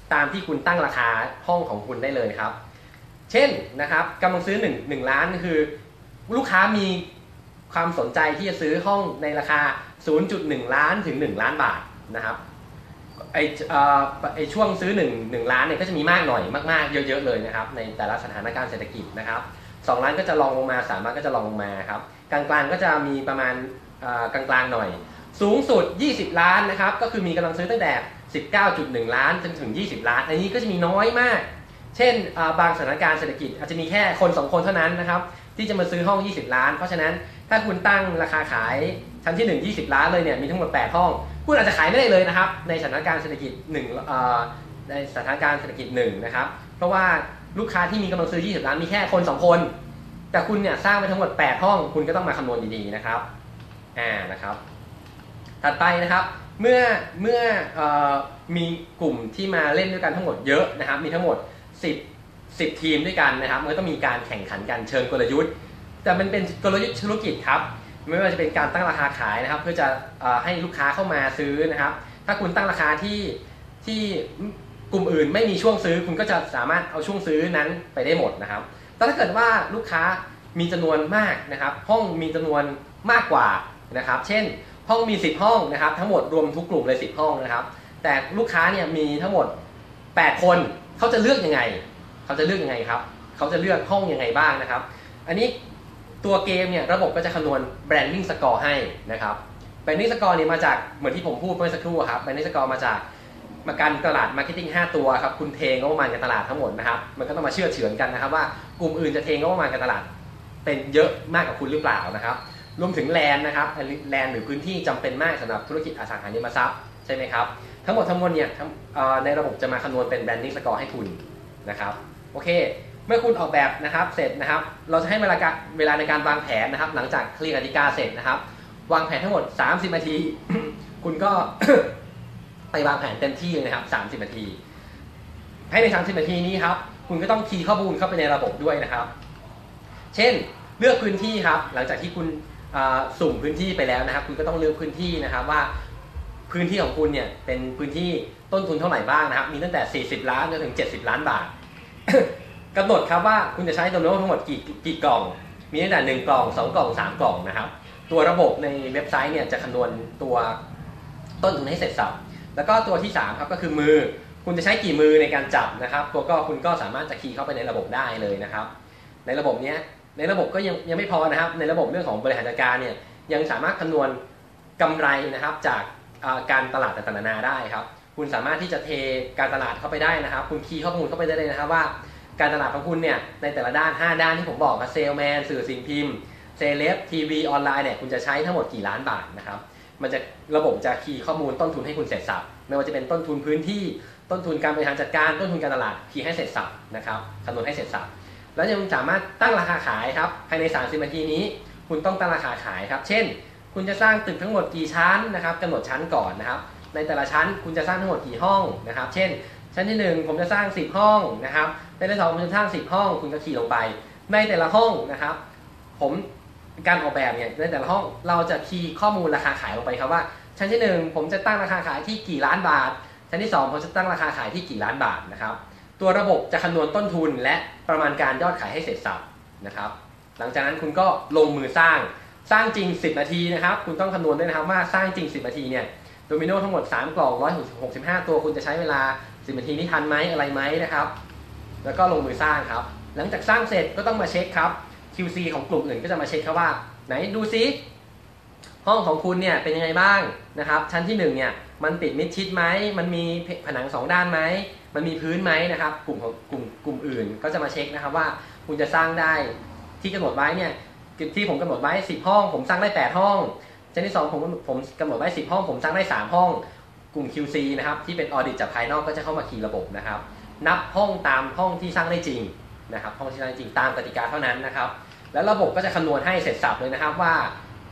ตามที่คุณตั้งราคาห้องของคุณได้เลยครับเช่นนะครับกำลังซื้อ1 1ล้านคือลูกค้ามีความสนใจที่จะซื้อห้องในราคา ศูนย์จุดหนึ่ง ล้านถึงหนึ่งล้านบาทนะครับไอไอช่วงซื้อ1 1ล้านเนี่ยก็จะมีมากหน่อยมากๆเยอะๆเลยนะครับในแต่ละสถานการณ์เศรษฐกิจนะครับสองล้านก็จะลองลงมาสามล้านก็จะลองลงมาครับกลางๆก็จะมีประมาณกลางๆหน่อยสูงสุดยี่สิบล้านนะครับก็คือมีกำลังซื้อตั้งแต่ สิบเก้าจุดหนึ่ง ล้านจนถึงยี่สิบล้านอันนี้ก็จะมีน้อยมากเช่นบางสถานการณ์เศรษฐกิจอาจจะมีแค่คนสองคนเท่านั้นนะครับที่จะมาซื้อห้องยี่สิบล้านเพราะฉะนั้นถ้าคุณตั้งราคาขายชั้นที่หนึ่ง ยี่สิบล้านเลยเนี่ยมีทั้งหมดแปดห้องคุณอาจจะขายไม่ได้เลยนะครับในสถานการณ์เศรษฐกิจหนึ่งในสถานการณ์เศรษฐกิจหนึ่งนะครับเพราะว่าลูกค้าที่มีกำลังซื้อยี่สิบล้านมีแค่คนสองคนแต่คุณเนี่ยสร้างไปทั้งหมดแปดห้องคุณก็ต้องมาคำนวณดีๆนะครับอ่านะครับถัดไปนะครับเมื่อเมื่ออมีกลุ่มที่มาเล่นด้วยกันทั้งหมดเยอะนะครับมีทั้งหมดสิบ สิบทีมด้วยกันนะครับมันก็ต้องมีการแข่งขันกันเชิงกลยุทธ์แต่มันเป็นกลยุทธ์ธุรกิจครับไม่ว่าจะเป็นการตั้งราคาขายนะครับเพื่อจะให้ลูกค้าเข้ามาซื้อนะครับถ้าคุณตั้งราคาที่ที่กลุ่มอื่นไม่มีช่วงซื้อคุณก็จะสามารถเอาช่วงซื้อนั้นไปได้หมดนะครับแต่ถ้าเกิดว่าลูกค้ามีจำนวนมากนะครับห้องมีจำนวนมากกว่านะครับเช่นห้องมีสิบห้องนะครับทั้งหมดรวมทุกกลุ่มเลยสิบห้องนะครับแต่ลูกค้าเนี่ยมีทั้งหมดแปดคนเขาจะเลือกยังไงเขาจะเลือกยังไงครับเขาจะเลือกห้องยังไงบ้างนะครับอันนี้ตัวเกมเนี่ยระบบก็จะคำนวณ branding score ให้นะครับ branding score เนี่ยมาจากเหมือนที่ผมพูดเมื่อสักครู่ครับ branding score มาจากมาการตลาด marketing ห้าตัวครับคุณเทงบประมาณการตลาดทั้งหมดนะครับมันก็ต้องมาเชื่อเฉือนกันนะครับว่ากลุ่มอื่นจะเทงบประมาณการตลาดเป็นเยอะมากกว่าคุณหรือเปล่านะครับรวมถึงแลนด์นะครับแลนด์หรือพื้นที่จำเป็นมากสำหรับธุรกิจอสังหาริมทรัพย์ใช่ไหมครับทั้งหมดทั้งมวลเนี่ยในระบบจะมาคำนวณเป็น branding score ให้คุณนะครับโอเคเมื่อคุณออกแบบนะครับเสร็จนะครับเราจะให้เวลาเวลาในการวางแผนนะครับหลังจากเคลียร์กติกาเสร็จนะครับวางแผนทั้งหมดสามสิบนาที คุณก็ ไปวางแผนเต็มที่เลยนะครับสามสิบนาทีให้ในสามสิบนาทีนี้ครับคุณก็ต้องคีย์ข้อมูลเข้าไปในระบบด้วยนะครับเช่นเลือกพื้นที่ครับหลังจากที่คุณสุ่มพื้นที่ไปแล้วนะครับคุณก็ต้องเลือกพื้นที่นะครับว่าพื้นที่ของคุณเนี่ยเป็นพื้นที่ต้นทุนเท่าไหร่บ้างนะครับมีตั้งแต่สี่สิบล้านจนถึงเจ็ดสิบล้านบาท กำหนดครับว่าคุณจะใช้โดมิโนทั้งหมดกี่กี่กล่องมีตั้งแต่หนึ่งกล่องสองกล่องสามกล่องนะครับตัวระบบในเว็บไซต์เนี่ยจะคำนวณตัวต้นทุนให้เสร็จสับแล้วก็ตัวที่สามครับก็คือมือคุณจะใช้กี่มือในการจับนะครับตัวก็คุณก็สามารถจะคีย์เข้าไปในระบบได้เลยนะครับในระบบนี้ในระบบก็ยังยังไม่พอนะครับในระบบเรื่องของบริหารจัดการเนี่ยยังสามารถคำนวณกำไรนะครับจากการตลาดต่างๆนานาได้ครับคุณสามารถที่จะเทการตลาดเข้าไปได้นะครับคุณคีย์ข้อมูลเข้าไปได้เลยนะครับว่าการตลาดของคุณเนี่ยในแต่ละด้านห้าด้านที่ผมบอกครับเซลแมนสื่อสิ่งพิมพ์เซเลบทีวีออนไลน์เนี่ยคุณจะใช้ทั้งหมดกี่ล้านบาทนะครับมันจะระบบจะคีย์ข้อมูลต้นทุนให้คุณเสร็จสับไม่ว่าจะเป็นต้นทุนพื้นที่ต้นทุนการบริหารจัดการต้นทุนการตลาดคีย์ให้เสร็จสับนะครับคำนวณให้เสร็จสับแล้วยังสามารถตั้งราคาขายครับภายในสามสิบนาทีนี้คุณต้องตั้งราคาขายครับเช่นคุณจะสร้างตึกทั้งหมดกี่ชั้นนะครับกำหนดชั้นก่อนนะครับในแต่ละชั้นคุณจะสร้างทั้งหมดกี่ห้องนะครับเช่นชั้นที่หนึ่งผมจะสร้างสิบห้องนะครับในที่สองผมจะสร้างสิบห้องคุณก็คีย์ลงไปในแต่ละห้องนะครับผมการออกแบบเนี่ยในแต่ละห้องเราจะคีย์ข้อมูลราคาขายลงไปครับว่าชั้นที่หนึ่งผมจะตั้งราคาขายที่กี่ล้านบาทชั้นที่สองผมจะตั้งราคาขายที่กี่ล้านบาทนะครับตัวระบบจะคำนวณต้นทุนและประมาณการยอดขายให้เสร็จสับนะครับหลังจากนั้นคุณก็ลงมือสร้างสร้างจริงสิบนาทีนะครับคุณต้องคำนวณด้วยนะครับว่าสร้างจริงสิบนาทีเนี่ยโดมิโนทั้งหมดสามกล่องหนึ่งร้อยหกสิบห้าตัวคุณจะใช้เวลาสิบนาทีนี้ทันไหมอะไรไหมนะครับแล้วก็ลงมือสร้างครับหลังจากสร้างเสร็จก็ต้องมาเช็คครับ คิว ซี ของกลุ่มอื่นก็จะมาเช็คครับว่าไหนดูซิห้องของคุณเนี่ยเป็นยังไงบ้างนะครับชั้นที่หนึ่งเนี่ยมันปิดมิดชิดไหมมันมีผนังสองด้านไหมมันมีพื้นไหมนะครับกลุ่มของกลุ่มกลุ่มอื่นก็จะมาเช็คนะครับว่าคุณจะสร้างได้ที่กำหนดไว้เนี่ยที่ผมกำหนดไว้สิบห้องผมสร้างได้แปดห้องชั้นที่สองผมผมกำหนดไว้สิบห้องผมสร้างได้สามห้องกลุ่ม คิว ซี นะครับที่เป็นออดิตจากภายนอกก็จะเข้ามาคีย์ระบบนะครับนับห้องตามห้องที่สร้างได้จริงนะครับห้องที่สร้างได้จริงตามกติกาเท่านั้นนะครับแล้วระบบก็จะคำนวณให้เสร็จสับเลยนะครับว่า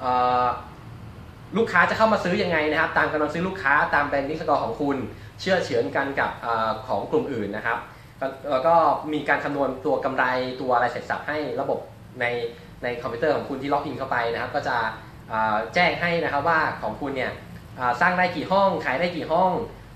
ลูกค้าจะเข้ามาซื้อยังไงนะครับตามกำลังซื้อลูกค้าตามเป็นนิสกอร์ของคุณเชื่อเฉือนกันกับอของกลุ่มอื่นนะครับแล้วก็มีการคำนวณตัวกำไรตัวอะไรเสร็จสับให้ระบบในในคอมพิวเตอร์ของคุณที่ล็อกอินเข้าไปนะครับก็จะแจ้งให้นะครับว่าของคุณเนี่ยสร้างได้กี่ห้องขายได้กี่ห้อง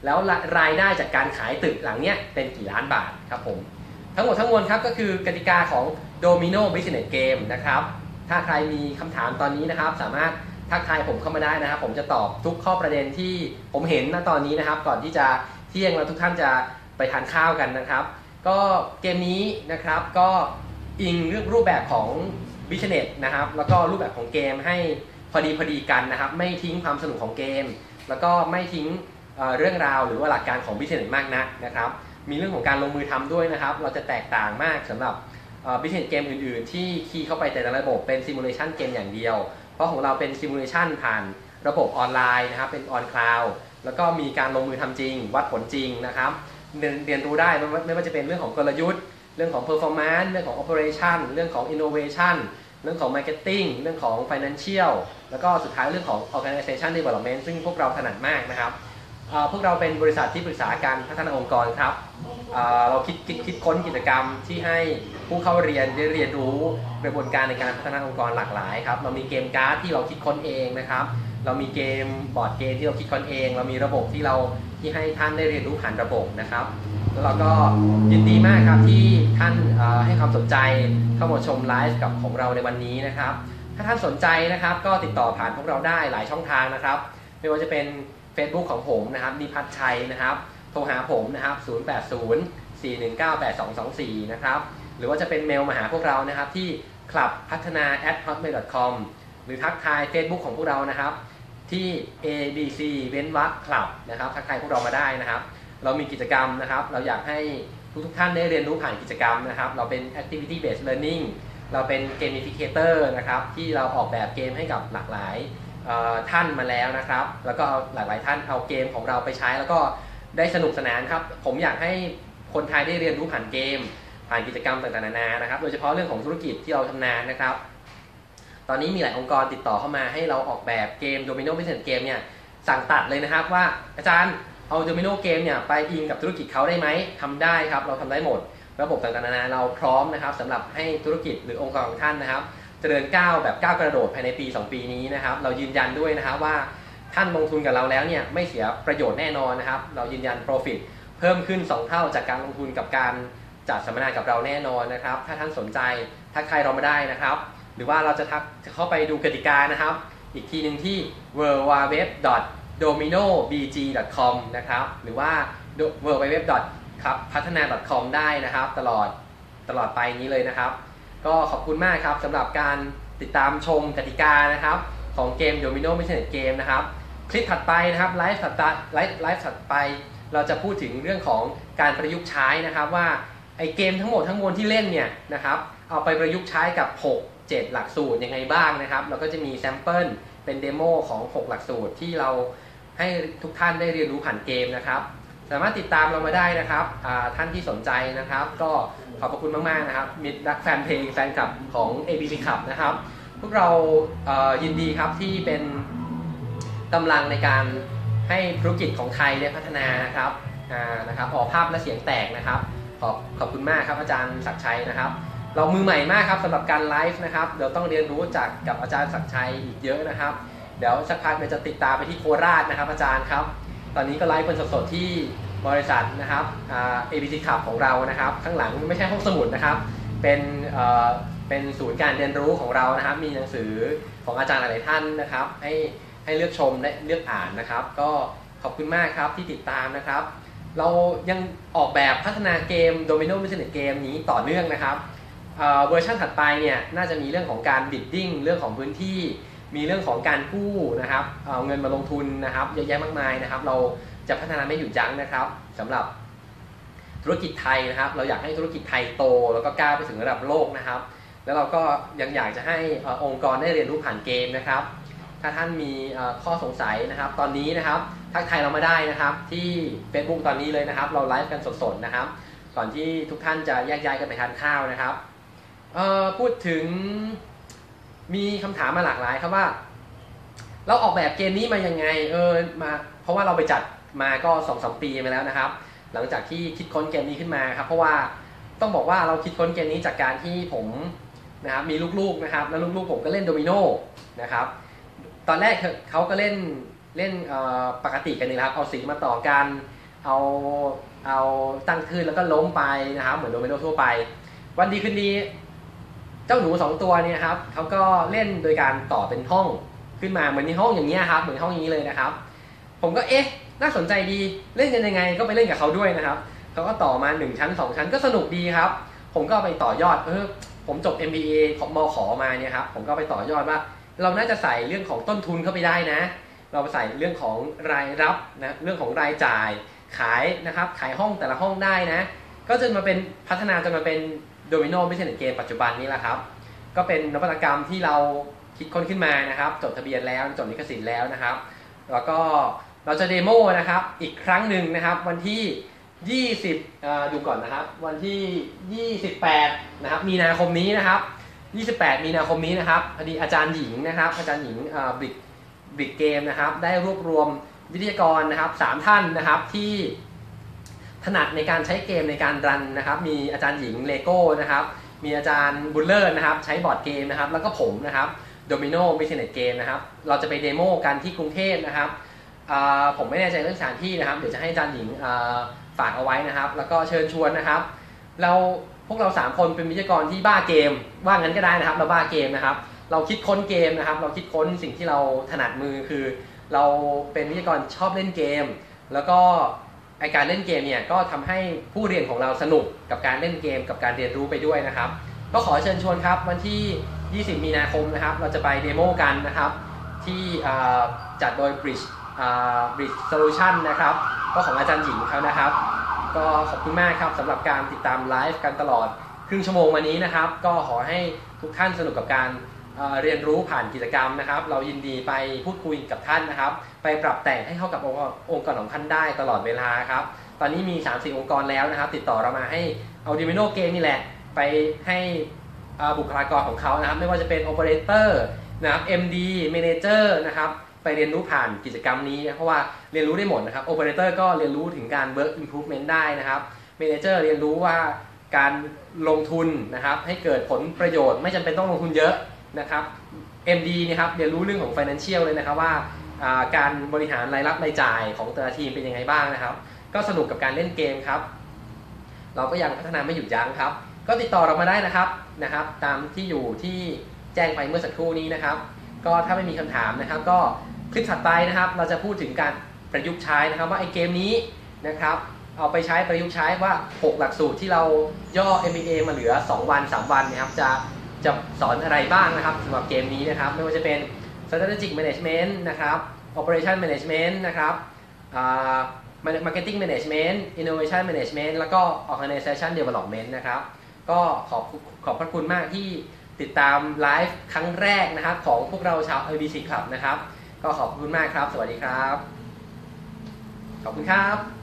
แล้วรายได้จากการขายตึกหลังเนี้ยเป็นกี่ล้านบาทครับผมทั้งหมดทั้งมวลครับก็คือกติกาของ Domino Business Game นะครับถ้าใครมีคำถามตอนนี้นะครับสามารถทักทายผมเข้ามาได้นะครับผมจะตอบทุกข้อประเด็นที่ผมเห็นณตอนนี้นะครับก่อนที่จะเที่ยงแล้วทุกท่านจะไปทานข้าวกันนะครับก็เกมนี้นะครับก็อิงเรื่องรูปแบบของ Business นะครับแล้วก็รูปแบบของเกมให้พอดีพอดีกันนะครับไม่ทิ้งความสนุกของเกมแล้วก็ไม่ทิ้งเอ่อเรื่องราวหรือว่าหลักการของ Business มากนักนะครับมีเรื่องของการลงมือทำด้วยนะครับเราจะแตกต่างมากสำหรับบิสเนสเกมอื่นๆที่คีย์เข้าไปแต่ละระบบเป็นซิมูเลชันเกมอย่างเดียวเพราะของเราเป็นซิมูเลชันผ่านระบบออนไลน์นะครับเป็นออนคลาวด์แล้วก็มีการลงมือทำจริงวัดผลจริงนะครับเรียนเรียนรู้ได้ไม่ว่าจะเป็นเรื่องของกลยุทธ์เรื่องของ performance เรื่องของ operation เรื่องของ innovation เรื่องของ marketing เรื่องของ financial แล้วก็สุดท้ายเรื่องของ organization development ซึ่งพวกเราถนัดมากนะครับพวกเราเป็นบริษัทที่ปรึกษาการพัฒนาองค์กรครับเราคิดคิดคิดค้นกิจกรรมที่ให้ผู้เข้าเรียนได้เรียนรู้กระบวนการในการพัฒนาองค์กรหลากหลายครับเรามีเกมการ์ดที่เราคิดค้นเองนะครับเรามีเกมบอร์ดเกมที่เราคิดค้นเองเรามีระบบที่เราที่ให้ท่านได้เรียนรู้ผ่านระบบนะครับแล้วเราก็ยินดีมากครับที่ท่านให้ความสนใจเข้ามาชมไลฟ์กับของเราในวันนี้นะครับถ้าท่านสนใจนะครับก็ติดต่อผ่านพวกเราได้หลายช่องทางนะครับไม่ว่าจะเป็น Facebook ของผมนะครับนิพัฒน์ชัยนะครับโทรหาผมนะครับศูนย์ แปด ศูนย์ สี่ หนึ่ง เก้า แปด สอง สอง สี่นะครับหรือว่าจะเป็นเมลมาหาพวกเรานะครับที่ คลับ พัฒนา แอท ฮอตเมล ดอท คอม หรือทักทาย Facebook ของพวกเรานะครับที่ เอ บี ซี เว้นวรรค คลับ นะครับทักทายพวกเรามาได้นะครับเรามีกิจกรรมนะครับเราอยากให้ทุกทุกท่านได้เรียนรู้ผ่านกิจกรรมนะครับเราเป็น activity based learning เราเป็น gamificator นะครับที่เราออกแบบเกมให้กับหลากหลายท่านมาแล้วนะครับแล้วก็เอาหลากหลายท่านเอาเกมของเราไปใช้แล้วก็ได้สนุกสนานครับผมอยากให้คนไทยได้เรียนรู้ผ่านเกมผ่านกิจกรรมต่างๆนานานะครับโดยเฉพาะเรื่องของธุรกิจที่เราทำนานนะครับตอนนี้มีหลายองค์กรติดต่อเข้ามาให้เราออกแบบเกม Domino Business Game เนี่ยสั่งตัดเลยนะครับว่าอาจารย์เอา Domino Game เนี่ยไปอิงกับธุรกิจเขาได้ไหมทำได้ครับเราทำได้หมดระบบต่างๆนานาเราพร้อมนะครับสำหรับให้ธุรกิจหรือองค์กรของท่านนะครับเจริญก้าวแบบก้าวกระโดดภายในปีสองปีนี้นะครับเรายืนยันด้วยนะครับว่าท่านลงทุนกับเราแล้วเนี่ยไม่เสียประโยชน์แน่นอนนะครับเรายืนยัน profit เพิ่มขึ้นสองเท่าจากการลงทุนกับการจัดสัมมนากับเราแน่นอนนะครับถ้าท่านสนใจทักทายเรามาได้นะครับหรือว่าเราจะทักจะเข้าไปดูกติกานะครับอีกทีหนึ่งที่ ดับเบิลยู ดับเบิลยู ดับเบิลยู ดอท โดมิโน บี จี ดอท คอม นะครับหรือว่า ดับเบิลยู ดับเบิลยู ดับเบิลยู ดอท พัฒนา ดอท คอม ได้นะครับตลอดตลอดไปนี้เลยนะครับก็ขอบคุณมากครับสำหรับการติดตามชมกติกานะครับของเกม Domino Business Game นะครับคลิปถัดไปนะครับไลฟ์ถัดไลฟ์ไลฟ์ถัดไปเราจะพูดถึงเรื่องของการประยุกต์ใช้นะครับว่าไอเกมทั้งหมดทั้งมวลที่เล่นเนี่ยนะครับเอาไปประยุกต์ใช้กับหก เจ็ดหลักสูตรยังไงบ้างนะครับเราก็จะมีแซมเปิลเป็นเดโมของหกหลักสูตรที่เราให้ทุกท่านได้เรียนรู้ผ่านเกมนะครับสามารถติดตามเรามาได้นะครับท่านที่สนใจนะครับก็ขอบพระคุณมากๆนะครับมีรักแฟนเพลงแฟนคลับของ เอ บี ซี Club นะครับพวกเรายินดีครับที่เป็นกำลังในการให้ธุรกิจของไทยเนี่ยพัฒนานะครับนะครับออกภาพและเสียงแตกนะครับขอบขอบคุณมากครับอาจารย์ศักดิ์ชัยนะครับเรามือใหม่มากครับสำหรับการไลฟ์นะครับเดี๋ยวต้องเรียนรู้จากกับอาจารย์ศักดิ์ชัยอีกเยอะนะครับเดี๋ยวสักพักเราจะติดตามไปที่โคราชนะครับอาจารย์ครับตอนนี้ก็ไลฟ์เป็นสดๆที่บริษัทนะครับ เอ บี ซี Club ของเรานะครับข้างหลังไม่ใช่ห้องสมุดนะครับเป็นเอ่อเป็นศูนย์การเรียนรู้ของเรานะครับมีหนังสือของอาจารย์หลายท่านนะครับให้ให้เลือกชมและเลือกอ่านนะครับก็ขอบคุณมากครับที่ติดตามนะครับเรายังออกแบบพัฒนาเกม Domino Business Game นี้ต่อเนื่องนะครับเอ่อเวอร์ชันถัดไปเนี่ยน่าจะมีเรื่องของการบิดดิ้งเรื่องของพื้นที่มีเรื่องของการกู้นะครับเอาเงินมาลงทุนนะครับเยอะแยะมากมายนะครับเราจะพัฒนาไม่หยุดยั้งนะครับสำหรับธุรกิจไทยนะครับเราอยากให้ธุรกิจไทยโตแล้วก็ก้าวไปถึงระดับโลกนะครับแล้วเราก็ยังอยากจะให้องค์กรได้เรียนรู้ผ่านเกมนะครับถ้าท่านมีข้อสงสัยนะครับตอนนี้นะครับทักทายเรามาได้นะครับที่ Facebook ตอนนี้เลยนะครับเราไลฟ์กันสดๆนะครับก่อนที่ทุกท่านจะแยกย้ายกันไปทานข้าวนะครับพูดถึงมีคำถามมาหลากหลายครับว่าเราออกแบบเกมนี้มายังไงเออมาเพราะว่าเราไปจัดมาก็ สองถึงสาม ปีมาแล้วนะครับหลังจากที่คิดค้นเกมนี้ขึ้นมาครับเพราะว่าต้องบอกว่าเราคิดค้นเกมนี้จากการที่ผมนะครับมีลูกๆนะครับแล้วลูกๆผมก็เล่นโดมิโนนะครับตอนแรกเขาก็เล่นเล่นปกติกันนี่ครับเอาสีมาต่อกันเอาเอาตั้งขึ้นแล้วก็ล้มไปนะครับเหมือนโดมิโนทั่วไปวันดีคืนดีเจ้าหนูสองตัวเนี่ยครับเขาก็เล่นโดยการต่อเป็นห้องขึ้นมาเหมือนในห้องอย่างนี้ครับเหมือนห้องอย่างนี้เลยนะครับผมก็เอ๊ะน่าสนใจดีเล่นกันยังไงก็ไปเล่นกับเขาด้วยนะครับเขาก็ต่อมาหนึ่งชั้นสองชั้นก็สนุกดีครับผมก็ไปต่อยอดเออผมจบ เอ็ม บี เอ ของมขมาเนี่ยครับผมก็ไปต่อยอดว่าเราน่าจะใส่เรื่องของต้นทุนเข้าไปได้นะเราไปใส่เรื่องของรายรับนะเรื่องของรายจ่ายขายนะครับขายห้องแต่ละห้องได้นะก็จนมาเป็นพัฒนาจนมาเป็นโดมิโนบิสเนสเกมปัจจุบันนี้แหละครับก็เป็นนวัตกรรมที่เราคิดค้นขึ้นมานะครับจดทะเบียนแล้วจดลิขสิทธิ์แล้วนะครับแล้วก็เราจะเดโมนะครับอีกครั้งหนึ่งนะครับวันที่ยี่สิบดูก่อนนะครับวันที่ยี่สิบแปดนะครับมีนาคมนี้นะครับยี่สิบแปดมีนาคมนี้นะครับพอดีอาจารย์หญิงนะครับอาจารย์หญิงบริกบริกเกมนะครับได้รวบรวมวิทยากรนะครับสามท่านนะครับที่ถนัดในการใช้เกมในการรันนะครับมีอาจารย์หญิงเลโก้นะครับมีอาจารย์บุลเลอร์นะครับใช้บอร์ดเกมนะครับแล้วก็ผมนะครับโดมิโนบิสเนสเกมนะครับเราจะไปเดโมกันที่กรุงเทพนะครับผมไม่แน่ใจเรื่องสถานที่นะครับเดี๋ยวจะให้อาจารย์หญิงฝากเอาไว้นะครับแล้วก็เชิญชวนนะครับเราพวกเราสามคนเป็นวิทยากรที่บ้าเกมว่างั้นก็ได้นะครับเราบ้าเกมนะครับเราคิดค้นเกมนะครับเราคิดค้นสิ่งที่เราถนัดมือคือเราเป็นวิทยากรชอบเล่นเกมแล้วก็ไอการเล่นเกมเนี่ยก็ทำให้ผู้เรียนของเราสนุกกับการเล่นเกมกับการเรียนรู้ไปด้วยนะครับก็ขอเชิญชวนครับวันที่ยี่สิบมีนาคมนะครับเราจะไปเดโมกันนะครับที่จัดโดย Bridge Bridge Solution นะครับก็ของอาจารย์หญิงเขานะครับก็ขอบคุณมากครับสำหรับการติดตามไลฟ์กันตลอดครึ่งชั่วโมงวันนี้นะครับก็ขอให้ทุกท่านสนุกกับการเรียนรู้ผ่านกิจกรรมนะครับเรายินดีไปพูดคุยกับท่านนะครับไปปรับแต่งให้เข้ากับองค์กรของท่านได้ตลอดเวลาครับตอนนี้มี สามถึงสี่ องค์กรแล้วนะครับติดต่อเรามาให้เอาดิมิโนเกมนี่แหละไปให้บุคลากรของเขานะครับไม่ว่าจะเป็น Operator นะครับ เอ็ม ดี Manager นะครับไปเรียนรู้ผ่านกิจกรรมนี้เพราะว่าเรียนรู้ได้หมดนะครับ Operator ก็เรียนรู้ถึงการ Work Improvement ได้นะครับ Manager เรียนรู้ว่าการลงทุนนะครับให้เกิดผลประโยชน์ไม่จำเป็นต้องลงทุนเยอะนะครับ เอ็ม ดี นะครับเรียนรู้เรื่องของ Financial เลยนะครับว่าการบริหารรายรับรายจ่ายของแต่ละทีมเป็นยังไงบ้างนะครับก็สนุกกับการเล่นเกมครับเราก็ยังพัฒนาไม่หยุดยั้งครับก็ติดต่อเรามาได้นะครับนะครับตามที่อยู่ที่แจ้งไปเมื่อสักครู่นี้นะครับก็ถ้าไม่มีคำถามนะครับก็คลิปถัดไปนะครับเราจะพูดถึงการประยุกต์ใช้นะครับว่าไอ้เกมนี้นะครับเอาไปใช้ประยุกต์ใช้ว่าหกหลักสูตรที่เราย่อ เอ็ม บี เอ มาเหลือสองวันสามวันนะครับจะจะสอนอะไรบ้างนะครับสำหรับเกมนี้นะครับไม่ว่าจะเป็น strategic management นะครับ operation management นะครับ marketing management innovation management แล้วก็ organization development นะครับก็ขอบขอบพระคุณมากที่ติดตามไลฟ์ครั้งแรกนะครับของพวกเราชาว เอ บี ซี Club นะครับก็ขอบคุณมากครับสวัสดีครับขอบคุณครับ